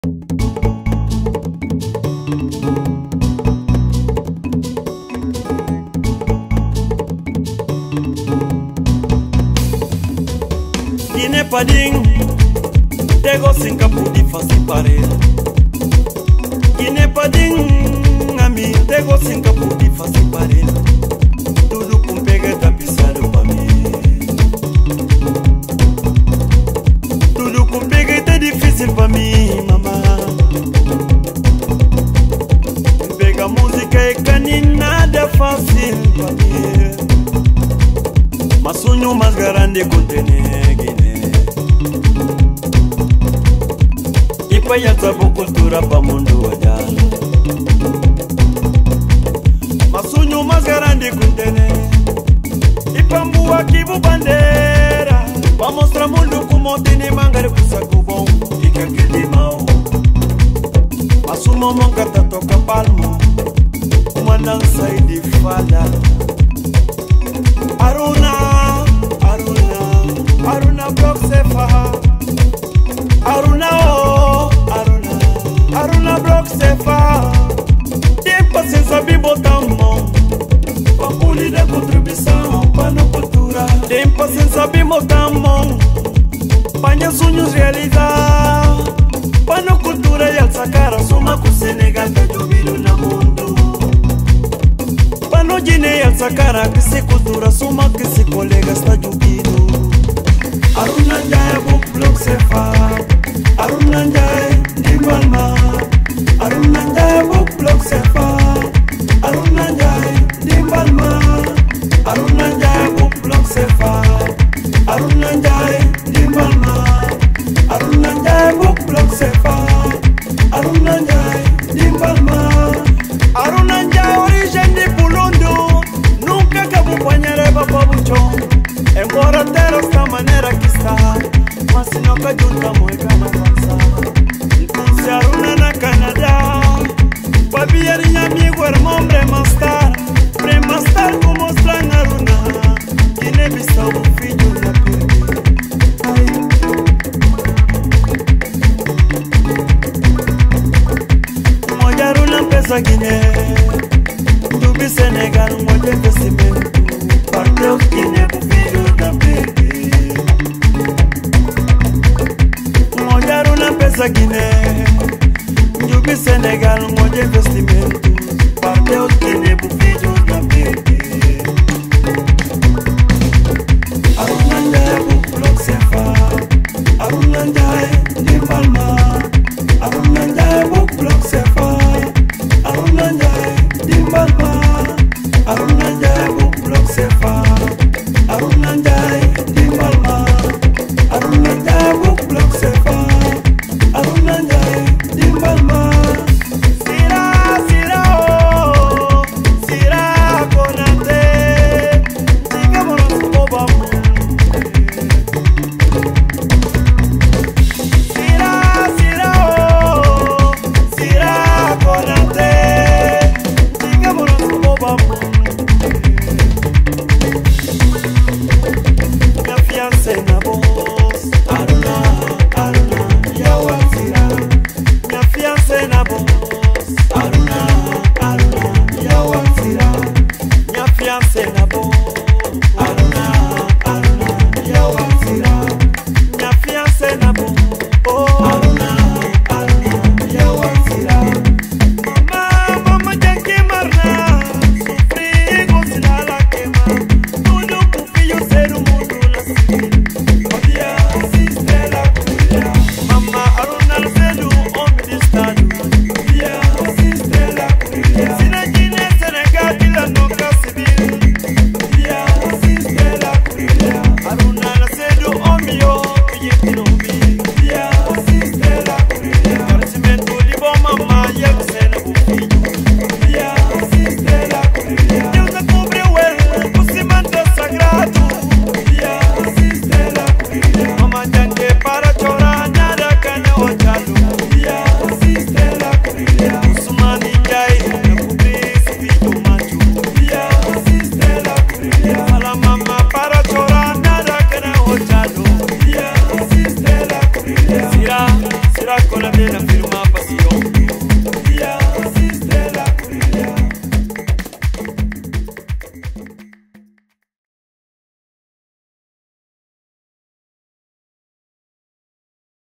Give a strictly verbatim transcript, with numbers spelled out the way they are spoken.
Guinée Pading, tego Singapur di fasi pare. Guinée Pading, ami, tego Singapur di fasi pare. Tudo com pega tapizado pra mim. Tudo com pega tá difícil pra mim, mamá. Pega música e caninha nada fácil pra mim. Mas sonho mais grande contener Guiné. E para essa cultura para o mundo olhar. Mas sonho mais grande contener. E para mbu aqui bu bandeira. Para mostrar o mundo como tem mangare com saco bom. E que aquele mal. Mas o mamão que tá toca palmo. Uma dança e de fala. Aruna, Aruna, Aruna block sefa. Aruna oh, Aruna, Aruna block sefa. Tem paciência de botar mão. Pra polir da contribuição para a cultura. Tem paciência de botar mão. Para os sonhos realizar. Para a cultura e alça cara. Soma com o Senegal que jubilo no mundo. No Guinea alza cara que se cultura suma que se colega está jubido. Aruna Njai book block se fa. Aruna Njai di Palma. Aruna Njai book block se fa. Aruna Njai di Palma. Aruna Njai book block se fa. Aruna Njai di Palma. Aruna Njai book block se fa. Aruna Njai di Palma. Aruna Njai origem de Bulondo. Nunca acabou panhareba para buchón. Embora ter esta maneira que está, mas se não cajunta muito mais avançada. Então se Aruna na Canadá, babia minha amigo irmão Bremastar, Bremastar como mostrar Aruna, que nem Bissau o filho na perdi. Moja Aruna pesa Guiné. Do Senegal, um monte de investimento. Parteu Guiné pro filho da baby. Um Aruna pesa Guiné. Do Senegal, um monte de investimento. Parteu Guiné pro filho da baby. Aruna Njai, bu block se fa. Aruna Njai.